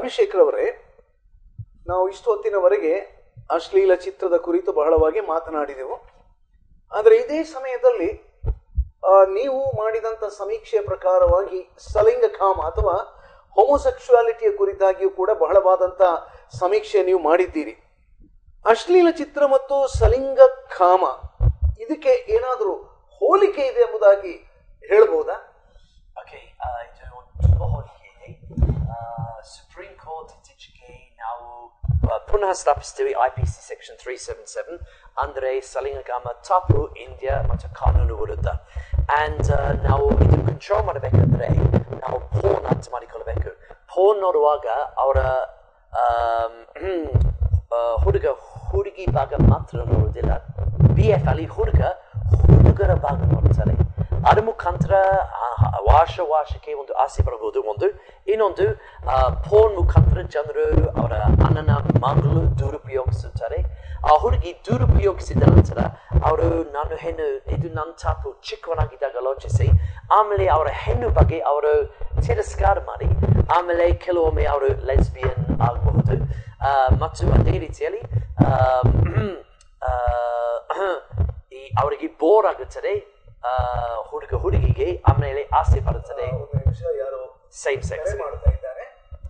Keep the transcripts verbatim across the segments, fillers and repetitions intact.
ಅಭಿಷೇಕ್ ರವರೇ, ನಾವು ಇಷ್ಟು ಹೊತ್ತಿನವರೆಗೆ ಅಶ್ಲೀಲ ಚಿತ್ರದ ಕುರಿತು ಬಹಳವಾಗಿ ಮಾತನಾಡಿದೆವು. ಆದರೆ ಇದೇ ಸಮಯದಲ್ಲಿ ನೀವು ಮಾಡಿದಂಥ ಸಮೀಕ್ಷೆಯ ಪ್ರಕಾರವಾಗಿ ಸಲಿಂಗಕಾಮ ಅಥವಾ ಹೋಮೋಸೆಕ್ಷುಯಾಲಿಟಿಯ ಕುರಿತಾಗಿಯೂ ಕೂಡ ಬಹಳವಾದಂಥ ಸಮೀಕ್ಷೆ ನೀವು ಮಾಡಿದ್ದೀರಿ. ಅಶ್ಲೀಲ ಚಿತ್ರ ಮತ್ತು ಸಲಿಂಗಕಾಮ ಇದಕ್ಕೆ ಏನಾದರೂ ಹೋಲಿಕೆ ಇದೆ ಎಂಬುದಾಗಿ ಹೇಳ್ಬೋದಾ? ಓಕೆ, ಇದು ತುಂಬ ಹೋಲಿಕೆ ಇದೆ. ಸುಪ್ರೀಂ ಕೋರ್ಟ್ ಇತ್ತೀಚೆಗೆ ನಾವು ಪುನಃ ಸ್ಥಾಪಿಸ್ತೀವಿ I P C section three seven seven ಅಂದರೆ ಸಲಿಂಗಕಾಮ ತಪ್ಪು ಇಂಡಿಯಾ ಮತ್ತು ಕಾನೂನು ವಿರುದ್ಧ. ಆ್ಯಂಡ್ ನಾವು ಇದು ಕಂಟ್ರೋಲ್ ಮಾಡಬೇಕಂದ್ರೆ ನಾವು ಫೋನ್ ಅರ್ಥ ಮಾಡಿಕೊಳ್ಬೇಕು. ಫೋನ್ ನೋಡುವಾಗ ಅವರ ಹುಡುಗ ಹುಡುಗಿ ಭಾಗ ಮಾತ್ರ ನೋಡೋದಿಲ್ಲ, ಬಿ ಎಫ್ ಅಲ್ಲಿ ಹುಡುಗ ಹುಡುಗರ ಭಾಗ ನೋಡ್ತಾರೆ. ಅದ್ರ ಮುಖಾಂತರ ವಾಶ ವಾಶಕ್ಕೆ ಒಂದು ಆಸೆ ಬರಬಹುದು. ಒಂದು ಇನ್ನೊಂದು ಫೋನ್ ಮುಖಾಂತರ ಜನರು ಅವರ ಅಣ್ಣನ ಮಗಳು ದುರುಪಯೋಗಿಸುತ್ತಾರೆ. ಆ ಹುಡುಗಿ ದುರುಪಯೋಗಿಸಿದ ನಂತರ ಅವರು ನಾನು ಹೆಣ್ಣು, ಇದು ನನ್ನ ತಪ್ಪು, ಚಿಕ್ಕವನಾಗಿದ್ದಾಗ ಆಲೋಚಿಸಿ ಆಮೇಲೆ ಅವರ ಹೆಣ್ಣು ಬಗ್ಗೆ ಅವರು ತಿರಸ್ಕಾರ ಮಾಡಿ ಆಮೇಲೆ ಕೆಲವೊಮ್ಮೆ ಅವರು ಲೆಸ್ಬಿಯನ್ ಆಗಬಹುದು. ಮತ್ತು ಅದೇ ರೀತಿಯಲ್ಲಿ ಈ ಅವರಿಗೆ ಬೋರ್ ಆಗುತ್ತದೆ ಹುಡುಗ ಹುಡುಗಿಗೆ, ಆಮೇಲೆ ಆಸೆ ಬರುತ್ತದೆ. ಯಾರು ಸೇಮ್ ಸೆಕ್ಸ್ ಮಾಡ್ತಾ ಇದ್ದಾರೆ.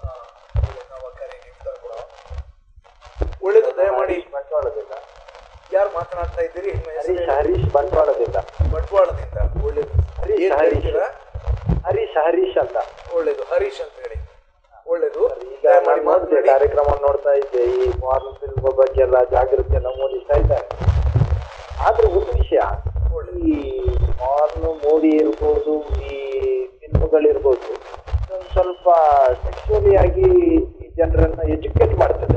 ಒಳ್ಳೆದು, ದಯಮಾಡಿ ಬಂಟ್ವಾಳದಿಂದ ಯಾರು ಮಾತನಾಡ್ತಾ ಇದ್ದೀರಿ? ಹರೀಶ್ ಬಂಟ್ವಾಳದಿಂದ. ಬಂಟ್ವಾಳದಿಂದ ಒಳ್ಳೇದು. ಹರೀಶ್ ಹರೀಶ್ ಹರೀಶ್ ಅಂತ. ಒಳ್ಳೇದು, ಹರೀಶ್ ಅಂತ ಹೇಳಿ. ಒಳ್ಳೇದು. ಈಗ ಕಾರ್ಯಕ್ರಮ ನೋಡ್ತಾ ಇದ್ದೆ, ಈ ಮಾರ್ನ್ ಫಿಲ್ಮ್ ಬಗ್ಗೆ ಎಲ್ಲ ಜಾಗೃತಿ ಎಲ್ಲ ಮೂಡಿಸ್ತಾ ಇದ್ದಾರೆ. ಆದ್ರೆ ಒಂದು ವಿಷಯ, ಈ ಮಾರ್ನ್ ಮೂವಿ ಇರ್ಬೋದು, ಈ ಫಿಲ್ಮ್ಗಳಿರ್ಬೋದು, ಸ್ವಲ್ಪ ಸೆಕ್ಸುವಲಿ ಆಗಿ ಜನರನ್ನ ಎಜುಕೇಟ್ ಮಾಡ್ತದೆ.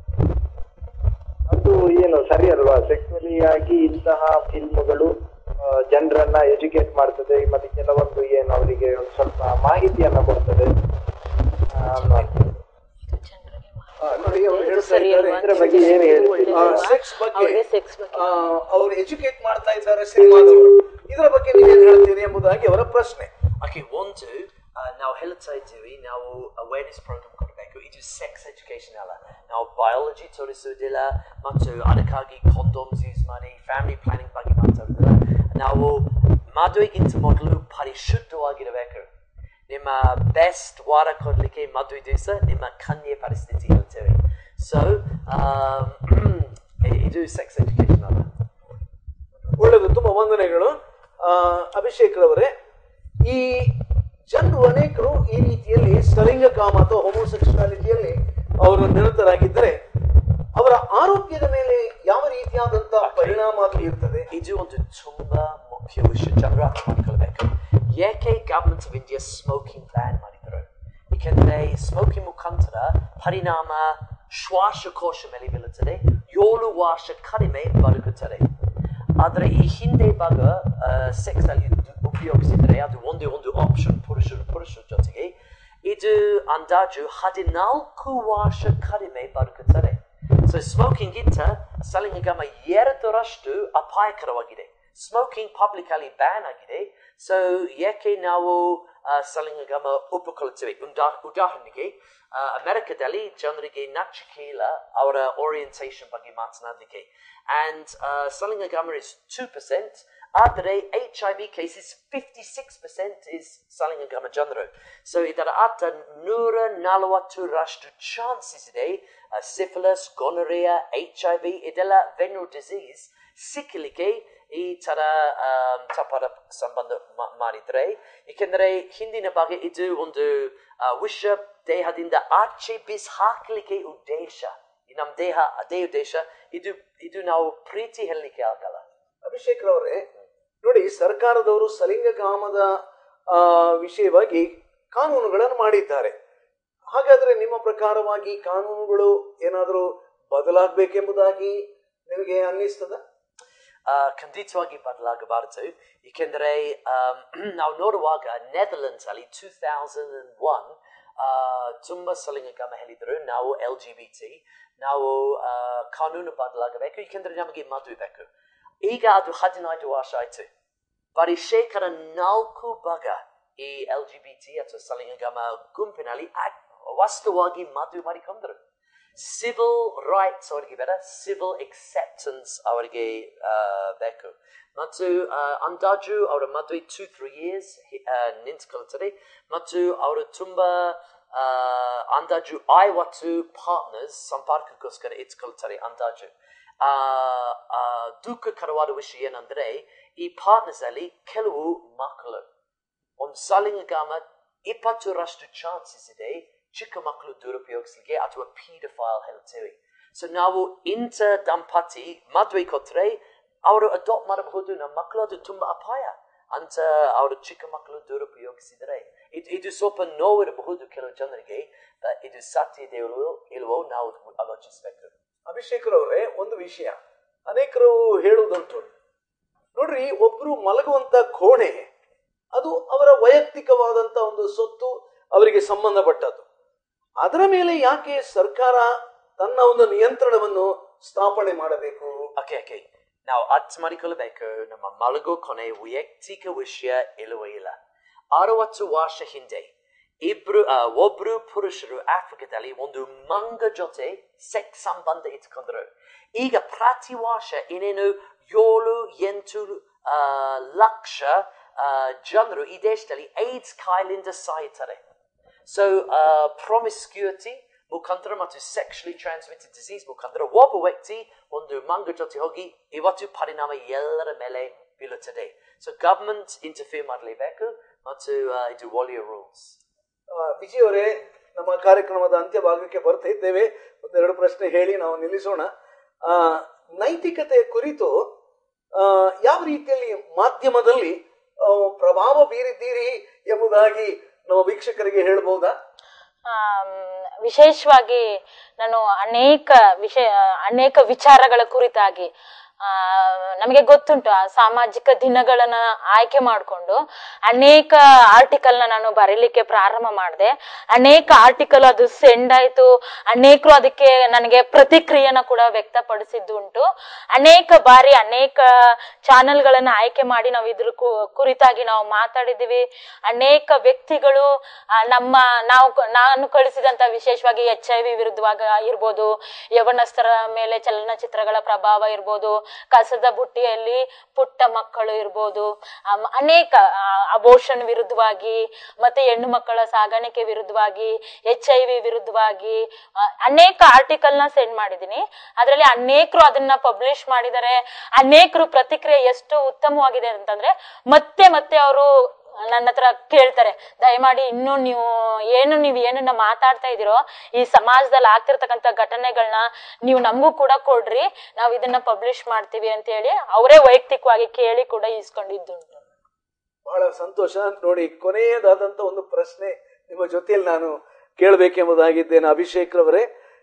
ಅದು ಏನು ಸರಿ ಅಲ್ವಾ? ಸೆಕ್ಸುವಲಿ ಆಗಿ ಇಂತಹ ಫಿಲ್ಮ್ಗಳು ಜನರನ್ನ ಎಜುಕೇಟ್ ಮಾಡ್ತದೆ, ಮತ್ತೆ ಕೆಲವೊಂದು ಏನು ಅವರಿಗೆ ಒಂದು ಸ್ವಲ್ಪ ಮಾಹಿತಿಯನ್ನ ಕೊಡ್ತದೆ. ನೋಡಿ, ಅವ್ರು ಹೇಳ್ತಾ ಇದ್ದಾರೆ ಇದ್ರ ಬಗ್ಗೆ ಏನು ಹೇಳಿ, ಸೆಕ್ಸ್ ಬಗ್ಗೆ ಅವ್ರು ಎಜುಕೇಟ್ ಮಾಡ್ತಾ ಇದ್ದಾರೆ ಸಿನಿಮಾದವರು. ಇದರ ಬಗ್ಗೆ ನೀವೇನು ಹೇಳ್ತೀರಿ ಎಂಬುದಾಗಿ ಅವರ ಪ್ರಶ್ನೆ. ಓಕೆ, ಒಂದು ನಾವು ಹೇಳ್ತಾ ಇದ್ದೀವಿ, ನಾವು ಅವೇರ್ನೆಸ್ ಪ್ರೋಗ್ರಾಮ್ ಕೊಡಬೇಕು. ಇದು ಸೆಕ್ಸ್ ಎಜುಕೇಶನ್ ಅಲ್ಲ, ನಾವು ಬಯಾಲಜಿ ತೋರಿಸುವುದಿಲ್ಲ ಮತ್ತು ಅದಕ್ಕಾಗಿ ಕಾಂಡೋಮ್ಸ್ ಯೂಸ್ ಮಾಡಿ ಫ್ಯಾಮಿಲಿ ಪ್ಲಾನಿಂಗ್ ಬಗ್ಗೆ ಮಾತಾಡೋದಿಲ್ಲ. ನಾವು ಮದುವೆಗಿಂತ ಮೊದಲು ಪರಿಶುದ್ಧವಾಗಿರಬೇಕು. ನಿಮ್ಮ ಬೆಸ್ಟ್ ವಾರ ಕೊಡಲಿಕ್ಕೆ ಮದುವೆ ದಿವಸ ನಿಮ್ಮ ಕನ್ಯೆ ಪರಿಸ್ಥಿತಿ ಹೇಳ್ತೇವೆ. ಸೊ ಇದು ಸೆಕ್ಸ್ ಎಜುಕೇಶನ್ ಅಲ್ಲ. ಒಳ್ಳೆಯದು, ತುಂಬ ವಂದನೆಗಳು ಅಭಿಷೇಕ್ ರವರೇ. ಈ ಜನರು ಅನೇಕರು ಈ ರೀತಿಯಲ್ಲಿ ಸಲಿಂಗಕಾಮ ಅಥವಾ ಹೋಮೋಸೆಕ್ಷುಯಾಲಿಟಿಯಲ್ಲಿ ಅವರು ನಿರತರಾಗಿದ್ದರೆ ಅವರ ಆರೋಗ್ಯದ ಮೇಲೆ ಯಾವ ರೀತಿಯಾದಂತಹ ಪರಿಣಾಮ ಬೀರುತ್ತದೆ? ಇದು ಒಂದು ತುಂಬಾ ಮುಖ್ಯ ವಿಷಯ, ಜನರು ಅರ್ಥ ಮಾಡಿಕೊಳ್ಬೇಕು. ಏಕೆ government of India smoking ban ಮಾಡಿದರು? ಏಕೆಂದರೆ ಸ್ಮೋಕಿಂಗ್ ಮುಖಾಂತರ ಪರಿಣಾಮ ಶ್ವಾಸಕೋಶ ಮೇಲೆ ಬೀಳುತ್ತದೆ, ಏಳು ವರ್ಷ ಕಡಿಮೆ ಬದುಕುತ್ತದೆ. ಆದರೆ ಈ ಹಿಂದೆ ಭಾಗ ಸೆಕ್ಸ್ ಅಲ್ಲಿ ಉಪಯೋಗಿಸಿದರೆ ಅದು ಒಂದೇ ಒಂದು ಆಪ್ಷನ್, ಪುರುಷರು ಪುರುಷರ ಜೊತೆಗೆ ಇದು ಅಂದಾಜು ಹದಿನಾಲ್ಕು ವರ್ಷ ಕಡಿಮೆ ಬದುಕುತ್ತದೆ. ಸೊ ಸ್ಮೋಕಿಂಗ್ ಗಿಂತ ಸಲಿಂಗಕಾಮ ಎರಡರಷ್ಟು ಅಪಾಯಕರವಾಗಿದೆ. ಸ್ಮೋಕಿಂಗ್ ಪಬ್ಲಿಕ್ ಅಲ್ಲಿ ಬ್ಯಾನ್ ಆಗಿದೆ. ಸೊ ಯಾಕೆ ನಾವು ಸಲಿಂಗಕಾಮ ಒಪ್ಪಿಕೊಳ್ಳುತ್ತೇವೆ? ಉದಾ ಉದಾಹರಣೆಗೆ ಅಮೆರಿಕದಲ್ಲಿ ಜನರಿಗೆ ನಾಚಿಕೆ ಇಲ್ಲ ಅವರ ಓರಿಯಂಟೇಷನ್ ಬಗ್ಗೆ ಮಾತನಾಡಲಿಕ್ಕೆ. ಆ್ಯಂಡ್ ಸಲಿಂಗಕಾಮ ಇಸ್ ಟೂ ಪರ್ಸೆಂಟ್, ಆದರೆ H I V cases fifty six percent is ಸಲಿಂಗಕಾಮ ಜನರು. ಸೊ ಇದರ ಅರ್ಥ ನೂರ ನಲವತ್ತರಷ್ಟು ಚಾನ್ಸಸ್ ಇದೆ syphilis, gonorrhoea, H I V ಇದೆಲ್ಲ ವೆನ್ಯೂಲ್ ಡಿಸೀಸ್ ಸಿಕ್ಕಲಿಕ್ಕೆ ಈ ತರ ತಪ್ಪಾದ ಸಂಬಂಧ ಮಾಡಿದ್ರೆ. ಏಕೆಂದರೆ ಹಿಂದಿನ ಬಗ್ಗೆ ಇದು ಒಂದು ವಿಷ ದೇಹದಿಂದ ಆಚೆ ಬಿಸಿ ಹಾಕಲಿಕ್ಕೆ ಉದ್ದೇಶ, ನಮ್ಮ ದೇಹ ಅದೇ ಉದ್ದೇಶ. ಇದು ಇದು ನಾವು ಪ್ರೀತಿ ಹೇಳಲಿಕ್ಕೆ ಆಗಲ್ಲ. ಅಭಿಷೇಕ್ ರವರೇ, ನೋಡಿ, ಸರ್ಕಾರದವರು ಸಲಿಂಗಕಾಮದ ವಿಷಯವಾಗಿ ಕಾನೂನುಗಳನ್ನು ಮಾಡಿದ್ದಾರೆ. ಹಾಗಾದ್ರೆ ನಿಮ್ಮ ಪ್ರಕಾರವಾಗಿ ಕಾನೂನುಗಳು ಏನಾದರೂ ಬದಲಾಗಬೇಕೆಂಬುದಾಗಿ ನಿಮಗೆ ಅನ್ನಿಸ್ತದ? ಖಂಡಿತವಾಗಿ ಬದಲಾಗಬಾರದು. ಏಕೆಂದರೆ ನಾವು ನೋಡುವಾಗ ನೆದರ್ಲೆಂಡ್ಸ್ ಅಲ್ಲಿ ಟೂ ತೌಸಂಡ್ ಅಂಡ್ ಒನ್ ತುಂಬ ಸಲಿಂಗಕಾಮ ಹೇಳಿದ್ರು. ನಾವು ಎಲ್ ಜಿ ಬಿ ಟಿ ನಾವು ಕಾನೂನು ಬದಲಾಗಬೇಕು, ಏಕೆಂದರೆ ನಮಗೆ ಮದುವೆ ಬೇಕು. ಈಗ ಅದು ಹದಿನೈದು ವರ್ಷ ಆಯ್ತು. ಬರೀ ಶೇಕಡ ನಾಲ್ಕು ಭಾಗ ಈ ಎಲ್ ಜಿ ಬಿ ಟಿ ಅಥವಾ ಸಲಿಂಗಕಾಮ ಗುಂಪಿನಲ್ಲಿ ವಾಸ್ತವವಾಗಿ ಮದುವೆ ಮಾಡಿಕೊಂಡ್ರು. ಸಿವಿಲ್ ರೈಟ್ಸ್ ಅವರಿಗೆ ಬೇಡ, ಸಿವಿಲ್ ಎಕ್ಸೆಪ್ಟೆನ್ಸ್ ಅವರಿಗೆ ಬೇಕು. ಮತ್ತು ಅಂದಾಜು ಅವರ ಮದುವೆ ಟೂ ತ್ರೀ ಇಯರ್ಸ್ ನಿಂತ್ಕೊಳ್ತಾರೆ. ಮತ್ತು ಅವರು ತುಂಬಾ ಅಂದಾಜು ಐವತ್ತು ಪಾರ್ಟ್ನರ್ಸ್ ಸಂಪರ್ಕಕ್ಕೋಸ್ಕರ ಇಟ್ಕೊಳ್ತಾರೆ ಅಂದಾಜು. ದುಃಖಕರವಾದ ವಿಷಯ ಏನಂದ್ರೆ ಈ ಪಾರ್ಟ್ನರ್ಸ್ ಅಲ್ಲಿ ಕೆಲವು ಮಕ್ಕಳು, ಒಂದು ಸಲಿಂಗಕಾಮ ಇಪ್ಪತ್ತರಷ್ಟು ಚಾನ್ಸಸ್ ಇದೆ ಚಿಕ್ಕ ಮಕ್ಕಳು ದುರುಪಯೋಗಿಸಲಿಕ್ಕೆ ಅಥವಾ ಪೀಡಫೈಲ್ ಹೇಳ್ತೇವೆ. ಸೊ ನಾವು ಇಂಥ ದಂಪತಿ ಮದುವೆ ಕೊಟ್ಟರೆ ಅವರು ಅಡಾಪ್ಟ್ ಮಾಡಬಹುದು ನಮ್ಮ ಮಕ್ಕಳು, ಅದು ತುಂಬಾ ಅಪಾಯ ಅಂತ ಅವರು ಚಿಕ್ಕ ಮಕ್ಕಳು ದುರುಪಯೋಗಿಸಿದರೆ. ಇದು ಇದು ಸ್ವಲ್ಪ ನೋವಿರಬಹುದು ಕೆಲವು ಜನರಿಗೆ, ಇದು ಸತ್ಯ ಇದೆ ಇಲ್ವೋ ನಾವು ಆಲೋಚಿಸಬೇಕು. ಅಭಿಷೇಕರವ್ರೆ, ಒಂದು ವಿಷಯ ಅನೇಕರು ಹೇಳುವುದಂಟು ನೋಡ್ರಿ, ಒಬ್ರು ಮಲಗುವಂತ ಕೋಣೆ ಅದು ಅವರ ವೈಯಕ್ತಿಕವಾದಂತ ಒಂದು ಸೊತ್ತು, ಅವರಿಗೆ ಸಂಬಂಧಪಟ್ಟದ್ದು. ಅದರ ಮೇಲೆ ಯಾಕೆ ಸರ್ಕಾರ ತನ್ನ ಒಂದು ನಿಯಂತ್ರಣವನ್ನು ಸ್ಥಾಪನೆ ಮಾಡಬೇಕು? ಓಕೆ ಓಕೆ ನಾವು ಅರ್ಥ ಮಾಡಿಕೊಳ್ಳಬೇಕು, ನಮ್ಮ ಮಲಗೋ ಕೊನೆ ವೈಯಕ್ತಿಕ ವಿಷಯ ಇಲ್ಲವೇ ಇಲ್ಲ. ಅರವತ್ತು ವರ್ಷ ಹಿಂದೆ ಇಬ್ರು ಒಬ್ರು ಪುರುಷರು ಆಫ್ರಿಕಾದಲ್ಲಿ ಒಂದು ಮಂಗ ಜೊತೆ ಸೆಕ್ಸ್ ಸಂಬಂಧ ಇಟ್ಕೊಂಡ್ರು. ಈಗ ಪ್ರತಿ ವರ್ಷ ಇನ್ನೇನು ಏಳು ಎಂಟು ಲಕ್ಷ ಜನರು ಈ ದೇಶದಲ್ಲಿ ಏಡ್ಸ್ ಕಾಯಿಲೆಯಿಂದ ಸಾಯ್ತಾರೆ. ಸೊ ಪ್ರಾಮಿಸ್ಕ್ಯೂಟಿ ಮುಖಾಂತರ ಮತ್ತು ಸೆಕ್ಷುಲಿ ಟ್ರಾನ್ಸ್ಮಿಟೆಡ್ ಡಿಸೀಸ್ ಮುಖಾಂತರ ಒಬ್ಬ ವ್ಯಕ್ತಿ ಒಂದು ಮಂಗ ಜೊತೆ ಹೋಗಿ ಇವತ್ತು ಪರಿಣಾಮ ಎಲ್ಲರ ಮೇಲೆ ಬೀಳುತ್ತದೆ. ಸೊ ಗವರ್ಮೆಂಟ್ ಇಂಟರ್ಫಿಯರ್ ಮಾಡಲೇಬೇಕು ಮತ್ತು ಇದು ಒಳ್ಳೆಯ ರೂಲ್ಸ್. ವಿಜಯ್ ಅವರೇ, ನಮ್ಮ ಕಾರ್ಯಕ್ರಮದ ಅಂತ್ಯ ಭಾಗಕ್ಕೆ ಬರ್ತಾ ಇದ್ದೇವೆ. ಒಂದೆರಡು ಪ್ರಶ್ನೆ ಹೇಳಿ ನಾವು ನಿಲ್ಲಿಸೋಣ. ಆ ನೈತಿಕತೆ ಕುರಿತು ಯಾವ ರೀತಿಯಲ್ಲಿ ಮಾಧ್ಯಮದಲ್ಲಿ ಪ್ರಭಾವ ಬೀರಿದ್ದೀರಿ ಎಂಬುದಾಗಿ ನಮ್ಮ ವೀಕ್ಷಕರಿಗೆ ಹೇಳ್ಬಹುದಾ? ವಿಶೇಷವಾಗಿ ನಾನು ಅನೇಕ ವಿಷಯ ಅನೇಕ ವಿಚಾರಗಳ ಕುರಿತಾಗಿ ಆ ನಮಗೆ ಗೊತ್ತುಂಟು, ಆ ಸಾಮಾಜಿಕ ದಿನಗಳನ್ನ ಆಯ್ಕೆ ಮಾಡಿಕೊಂಡು ಅನೇಕ ಆರ್ಟಿಕಲ್ನ ನಾನು ಬರೀಲಿಕ್ಕೆ ಪ್ರಾರಂಭ ಮಾಡಿದೆ. ಅನೇಕ ಆರ್ಟಿಕಲ್ ಅದು ಸೆಂಡ್ ಆಯ್ತು, ಅನೇಕರು ಅದಕ್ಕೆ ನನಗೆ ಪ್ರತಿಕ್ರಿಯೆನ ಕೂಡ ವ್ಯಕ್ತಪಡಿಸಿದ್ದು ಉಂಟು. ಅನೇಕ ಬಾರಿ ಅನೇಕ ಚಾನೆಲ್ಗಳನ್ನ ಆಯ್ಕೆ ಮಾಡಿ ನಾವು ಇದ್ರ ಕುರಿತಾಗಿ ನಾವು ಮಾತಾಡಿದ್ದೀವಿ. ಅನೇಕ ವ್ಯಕ್ತಿಗಳು ನಮ್ಮ ನಾವು ನಾನು ಕಳಿಸಿದಂತ ವಿಶೇಷವಾಗಿ ಎಚ್ ಐ ವಿ ವಿರುದ್ಧವಾಗ ಇರ್ಬೋದು, ಯವನಸ್ಥರ ಮೇಲೆ ಚಲನಚಿತ್ರಗಳ ಪ್ರಭಾವ ಇರ್ಬೋದು, ಕಸದ ಬುಟ್ಟಿಯಲ್ಲಿ ಪುಟ್ಟ ಮಕ್ಕಳು ಇರ್ಬೋದು, ಅನೇಕ ಅಬೋಷನ್ ವಿರುದ್ಧವಾಗಿ ಮತ್ತೆ ಹೆಣ್ಣು ಮಕ್ಕಳ ಸಾಗಾಣಿಕೆ ವಿರುದ್ಧವಾಗಿ, ಎಚ್ ಐ ವಿ ವಿರುದ್ಧವಾಗಿ ಅನೇಕ ಆರ್ಟಿಕಲ್ ನ ಸೆಂಡ್ ಮಾಡಿದೀನಿ. ಅದರಲ್ಲಿ ಅನೇಕರು ಅದನ್ನ ಪಬ್ಲಿಷ್ ಮಾಡಿದ್ದಾರೆ. ಅನೇಕರು ಪ್ರತಿಕ್ರಿಯೆ ಎಷ್ಟು ಉತ್ತಮವಾಗಿದೆ ಅಂತಂದ್ರೆ ಮತ್ತೆ ಮತ್ತೆ ಅವರು ನನ್ನ ಹತ್ರ ಕೇಳ್ತಾರೆ, ದಯಮಾಡಿ ಇನ್ನು ನೀವು ಏನು ನೀವು ಏನನ್ನ ಮಾತಾಡ್ತಾ ಇದೀರೋ ಈ ಸಮಾಜದಲ್ಲಿ ಆಗ್ತಿರ್ತಕ್ಕಂಥ ಘಟನೆಗಳನ್ನ ನೀವು ನಮಗೂ ಕೂಡ ಕೊಡ್ರಿ, ನಾವು ಇದನ್ನ ಪಬ್ಲಿಷ್ ಮಾಡ್ತೀವಿ ಅಂತ ಹೇಳಿ ಅವರೇ ವೈಯಕ್ತಿಕವಾಗಿ ಕೇಳಿ ಕೂಡ ಇಸ್ಕೊಂಡಿದ್ದುಂಟು. ಬಹಳ ಸಂತೋಷ. ನೋಡಿ, ಕೊನೆಯದಾದಂತ ಒಂದು ಪ್ರಶ್ನೆ ನಿಮ್ಮ ಜೊತೆಯಲ್ಲಿ ನಾನು ಕೇಳಬೇಕೆಂಬುದಾಗಿದ್ದೇನೆ. ಅಭಿಷೇಕ್ ರವರೇ,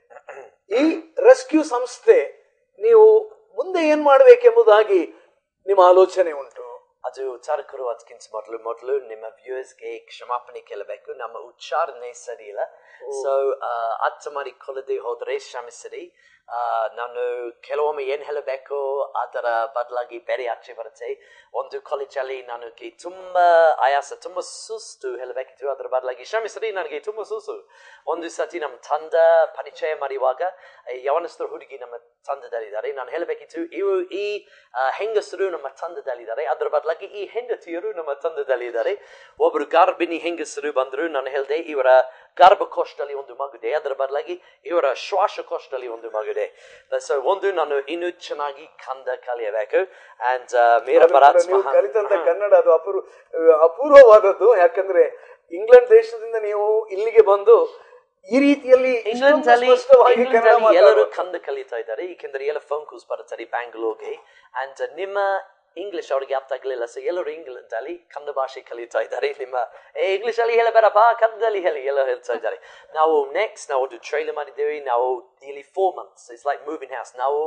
ಈ ರೆಸ್ಕ್ಯೂ ಸಂಸ್ಥೆ ನೀವು ಮುಂದೆ ಏನ್ ಮಾಡ್ಬೇಕೆಂಬುದಾಗಿ ನಿಮ್ಮ ಆಲೋಚನೆ ಉಂಟು? ಅದು ಉಚ್ಚಾರಕರು ಅದಕ್ಕಿಂತ ಮೊದಲು ಮೊದಲು ನಿಮ್ಮ ವ್ಯೂಯರ್ಸ್ಗೆ ಕ್ಷಮಾಪಣೆ ಕೇಳಬೇಕು, ನಮ್ಮ ಉಚ್ಚಾರಣೆ ಸರಿ ಇಲ್ಲ. ಸೊ ಅರ್ಥ ಮಾಡಿಕೊಳ್ಳದೆ ಹೋದ್ರೆ ಶ್ರಮಿಸಿರಿ. ನಾನು ಕೆಲವೊಮ್ಮೆ ಏನ್ ಹೇಳಬೇಕು ಅದರ ಬದಲಾಗಿ ಬೇರೆ ಆಚೆ ಬರುತ್ತೆ. ಒಂದು ಕಾಲೇಜಲ್ಲಿ ನನಗೆ ತುಂಬಾ ಆಯಾಸ, ತುಂಬಾ ಸುಸ್ತು ಹೇಳಬೇಕಿತ್ತು, ಅದರ ಬದಲಾಗಿ ಶ್ರಮಿಸಿರಿ, ನನಗೆ ತುಂಬಾ ಸುಸ್ತು. ಒಂದು ಸತಿ ನಮ್ಮ ತಂಡ ಪರಿಚಯ ಮಾಡುವಾಗ ಯವನಸ್ಥರ ಹುಡುಗಿ ನಮ್ಮ ತಂಡದಲ್ಲಿದ್ದಾರೆ, ನಾನು ಹೇಳಬೇಕಿತ್ತು ಇವು ಈ ಹೆಂಗಸರು ನಮ್ಮ ತಂಡದಲ್ಲಿದ್ದಾರೆ, ಅದರ ಬದಲಾಗಿ ಈ ಹೆಂಡತಿಯರು ನಮ್ಮ ತಂಡದಲ್ಲಿದ್ದಾರೆ. ಒಬ್ರು ಗರ್ಭಿಣಿ ಹೆಂಗಸರು ಬಂದ್ರು, ನಾನು ಹೇಳಿದೆ ಇವರ ಗರ್ಭಕೋಶದಲ್ಲಿ ಒಂದು ಮಗುದೆ, ಅದರ ಬದಲಾಗಿ ಇವರ ಶ್ವಾಸಕೋಶದಲ್ಲಿ ಒಂದು ಮಗುದೆ. ಸೊ ಒಂದು ನಾನು ಇನ್ನೂ ಚೆನ್ನಾಗಿ ಕಂದ ಕಲಿಯಬೇಕು. ಅಂಡ್ ಮೇರ ಕಲಿತಂತ ಕನ್ನಡ ಅದು ಅಪೂರ್ವ ಅಪೂರ್ವವಾದದ್ದು. ಯಾಕಂದ್ರೆ ಇಂಗ್ಲೆಂಡ್ ದೇಶದಿಂದ ನೀವು ಇಲ್ಲಿಗೆ ಬಂದು ಈ ರೀತಿಯಲ್ಲಿ ಇಂಗ್ಲೆಂಡ್ ಅಲ್ಲಿ ಎಲ್ಲರೂ ಕಂದ ಕಲಿತಾ ಇದ್ದಾರೆ, ಏಕೆಂದ್ರೆ ಎಲ್ಲ ಫೋನ್ ಕಾಲ್ಸ್ ಬರ್ತಾರೆ ಬ್ಯಾಂಗ್ಳೂರ್ಗೆ. ಅಂಡ್ ನಿಮ್ಮ ಇಂಗ್ಲಿಷ್ ಅವ್ರಿಗೆ ಅರ್ಥ ಆಗಲಿಲ್ಲ, ಸೊ ಎಲ್ಲರೂ ಇಂಗ್ಲೆಂಡ್ ಅಲ್ಲಿ ಕನ್ನಡ ಭಾಷೆ ಕಲಿತಾ ಇದ್ದಾರೆ. ನಿಮ್ಮ ಇಂಗ್ಲಿಷ್ ಅಲ್ಲಿ ಹೇಳಬೇಡಪ್ಪ, ಕನ್ನಡದಲ್ಲಿ ಹೇಳಿ ಎಲ್ಲ ಹೇಳ್ತಾ ಇದ್ದಾರೆ. ನಾವು ನೆಕ್ಸ್ಟ್ ನಾವು ಒಂದು ಟ್ರೈಲರ್ ಮಾಡಿದ್ದೇವೆ. ನಾವು ಇಲ್ಲಿ four months it's like moving house. ನಾವು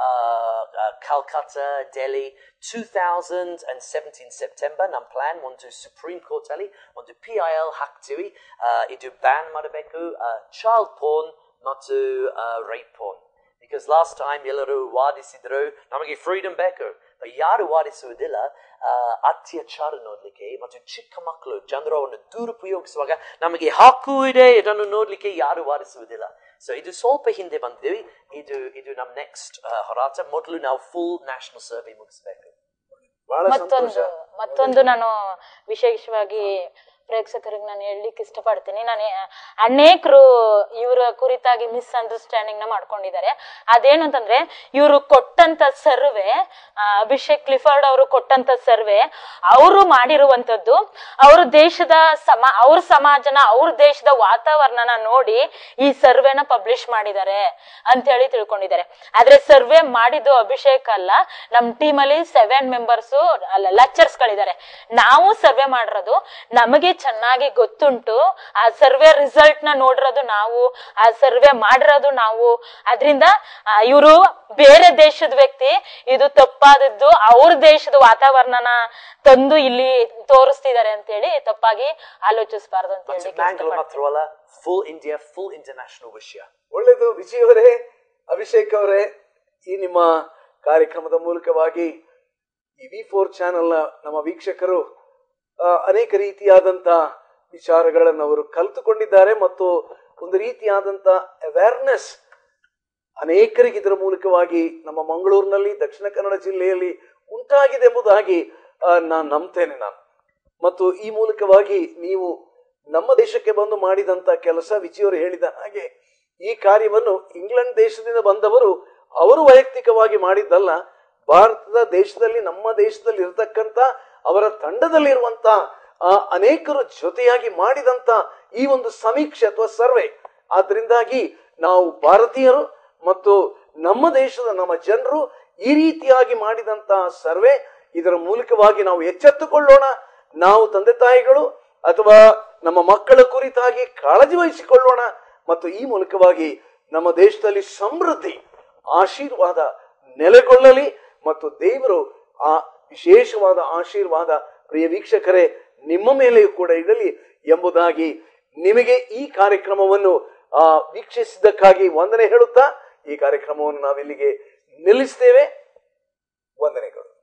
Calcutta, Delhi two thousand and seventeen September ನಮ್ಮ ಪ್ಲಾನ್. ಒಂದು ಸುಪ್ರೀಂ ಕೋರ್ಟ್ ಅಲ್ಲಿ ಒಂದು ಪಿ ಐ ಎಲ್ ಹಾಕ್ತೀವಿ. ಇದು ಬ್ಯಾನ್ ಮಾಡಬೇಕು ಚೈಲ್ಡ್ ಪೋರ್ನ್ ಮತ್ತು rape porn. Because last time ಎಲ್ಲರೂ ವಾದಿಸಿದ್ರು ನಮಗೆ ಫ್ರೀಡಮ್ ಬೇಕು, ಯಾರು ವಾದಿಸುವುದಿಲ್ಲ ಅತ್ಯಾಚಾರ ನೋಡ್ಲಿಕ್ಕೆ ಮತ್ತು ಚಿಕ್ಕ ಮಕ್ಕಳು ಜನರು ಅವನ್ನು ದುರುಪಯೋಗಿಸುವಾಗ ನಮಗೆ ಹಕ್ಕು ಇದೆ ಇದನ್ನು ನೋಡ್ಲಿಕ್ಕೆ ಯಾರು ವಾದಿಸುವುದಿಲ್ಲ. ಸೊ ಇದು ಸ್ವಲ್ಪ ಹಿಂದೆ ಬಂದಿದ್ದೀವಿ. ಇದು ಇದು ನಮ್ ನೆಕ್ಸ್ಟ್ ಹೋರಾಟ. ಮೊದಲು ನಾವು ಫುಲ್ ನ್ಯಾಷನಲ್ ಸರ್ವೆ ಮುಗಿಸ್ಬೇಕು. ಮತ್ತೊಂದು ಮತ್ತೊಂದು ನಾನು ವಿಶೇಷವಾಗಿ ಪ್ರೇಕ್ಷಕರಿಗೆ ನಾನು ಹೇಳಲಿಕ್ಕೆ ಇಷ್ಟಪಡ್ತೀನಿ. ನಾನು ಅನೇಕರು ಇವರ ಕುರಿತಾಗಿ ಮಿಸ್ಅಂಡರ್ಸ್ಟ್ಯಾಂಡಿಂಗ್ ನ ಮಾಡ್ಕೊಂಡಿದ್ದಾರೆ. ಅದೇನು ಅಂತಂದ್ರೆ ಇವರು ಕೊಟ್ಟಂತ ಸರ್ವೆ, ಅಭಿಷೇಕ್ ಕ್ಲಿಫರ್ಡ್ ಅವರು ಕೊಟ್ಟಂತ ಸರ್ವೆ ಅವರು ಮಾಡಿರುವಂತದ್ದು ಅವ್ರ ದೇಶದ ಸಮ ಅವ್ರ ಸಮಾಜನ ಅವ್ರ ದೇಶದ ವಾತಾವರಣನ ನೋಡಿ ಈ ಸರ್ವೆನ ಪಬ್ಲಿಷ್ ಮಾಡಿದ್ದಾರೆ ಅಂತ ಹೇಳಿ ತಿಳ್ಕೊಂಡಿದ್ದಾರೆ. ಆದ್ರೆ ಸರ್ವೆ ಮಾಡಿದ್ದು ಅಭಿಷೇಕ್ ಅಲ್ಲ, ನಮ್ ಟೀಮ್ ಅಲ್ಲಿ ಸೆವೆನ್ ಮೆಂಬರ್ಸ್ ಅಲ್ಲ ಲೆಕ್ಚರ್ಸ್ ಗಳಿದ್ದಾರೆ. ನಾವು ಸರ್ವೆ ಮಾಡಿರೋದು, ನಮಗೆ ಚೆನ್ನಾಗಿ ಗೊತ್ತುಂಟು. ಆ ಸರ್ವೆ ರಿಸಲ್ಟ್ ನ ನೋಡಿರೋದು ನಾವು, ಆ ಸರ್ವೆ ಮಾಡಿರೋದು ನಾವು. ಅದರಿಂದ ಇವರು ಬೇರೆ ದೇಶದ ವ್ಯಕ್ತಿ, ಇದು ತಪ್ಪಾದದ್ದು ಅವ್ರ ದೇಶದ ವಾತಾವರಣನ ತಂದು ಇಲ್ಲಿ ತೋರಿಸ್ತಿದ್ದಾರೆ ಅಂತ ಹೇಳಿ ತಪ್ಪಾಗಿ ಆಲೋಚಿಸಬಾರ್ದು ಅಂತ ಹೇಳಿ. ಫುಲ್ ಇಂಡಿಯಾ ಫುಲ್ ಇಂಟರ್ನ್ಯಾಷನಲ್ ವಿಷಯ. ಒಳ್ಳೇದು. ವಿಜಯ್ ಅವರೇ, ಅಭಿಷೇಕ್ ಅವರೇ, ಈ ನಿಮ್ಮ ಕಾರ್ಯಕ್ರಮದ ಮೂಲಕವಾಗಿ ಈ ವಿ ಫೋರ್ ಚಾನೆಲ್ ನ ನಮ್ಮ ವೀಕ್ಷಕರು ಅನೇಕ ರೀತಿಯಾದಂತ ವಿಚಾರಗಳನ್ನು ಅವರು ಕಲಿತುಕೊಂಡಿದ್ದಾರೆ ಮತ್ತು ಒಂದು ರೀತಿಯಾದಂತ ಅವೇರ್ನೆಸ್ ಅನೇಕರಿಗೆ ಇದರ ಮೂಲಕವಾಗಿ ನಮ್ಮ ಮಂಗಳೂರಿನಲ್ಲಿ, ದಕ್ಷಿಣ ಕನ್ನಡ ಜಿಲ್ಲೆಯಲ್ಲಿ ಉಂಟಾಗಿದೆ ಎಂಬುದಾಗಿ ನಾನು ನಂಬ್ತೇನೆ ನಾನು. ಮತ್ತು ಈ ಮೂಲಕವಾಗಿ ನೀವು ನಮ್ಮ ದೇಶಕ್ಕೆ ಬಂದು ಮಾಡಿದಂತ ಕೆಲಸ, ವಿಜಯವರು ಹೇಳಿದ ಹಾಗೆ ಈ ಕಾರ್ಯವನ್ನು ಇಂಗ್ಲೆಂಡ್ ದೇಶದಿಂದ ಬಂದವರು ಅವರು ವೈಯಕ್ತಿಕವಾಗಿ ಮಾಡಿದ್ದಲ್ಲ, ಭಾರತದ ದೇಶದಲ್ಲಿ ನಮ್ಮ ದೇಶದಲ್ಲಿ ಇರತಕ್ಕಂತ ಅವರ ತಂಡದಲ್ಲಿರುವಂತ ಅನೇಕರು ಜೊತೆಯಾಗಿ ಮಾಡಿದಂತ ಈ ಒಂದು ಸಮೀಕ್ಷೆ ಅಥವಾ ಸರ್ವೆ. ಆದ್ರಿಂದಾಗಿ ನಾವು ಭಾರತೀಯರು ಮತ್ತು ನಮ್ಮ ದೇಶದ ನಮ್ಮ ಜನರು ಈ ರೀತಿಯಾಗಿ ಮಾಡಿದಂತ ಸರ್ವೆ, ಇದರ ಮೂಲಕವಾಗಿ ನಾವು ಎಚ್ಚೆತ್ತುಕೊಳ್ಳೋಣ. ನಾವು ತಂದೆ ತಾಯಿಗಳು ಅಥವಾ ನಮ್ಮ ಮಕ್ಕಳ ಕುರಿತಾಗಿ ಕಾಳಜಿ ವಹಿಸಿಕೊಳ್ಳೋಣ ಮತ್ತು ಈ ಮೂಲಕವಾಗಿ ನಮ್ಮ ದೇಶದಲ್ಲಿ ಸಮೃದ್ಧಿ, ಆಶೀರ್ವಾದ ನೆಲೆಗೊಳ್ಳಲಿ ಮತ್ತು ದೇವರು ಆ ವಿಶೇಷವಾದ ಆಶೀರ್ವಾದ ಪ್ರಿಯ ವೀಕ್ಷಕರೇ ನಿಮ್ಮ ಮೇಲೆಯೂ ಕೂಡ ಇರಲಿ ಎಂಬುದಾಗಿ ನಿಮಗೆ ಈ ಕಾರ್ಯಕ್ರಮವನ್ನು ಆ ವೀಕ್ಷಿಸಿದ್ದಕ್ಕಾಗಿ ವಂದನೆ ಹೇಳುತ್ತಾ ಈ ಕಾರ್ಯಕ್ರಮವನ್ನು ನಾವಿಲ್ಲಿಗೆ ನಿಲ್ಲಿಸ್ತೇವೆ. ವಂದನೆಗಳು.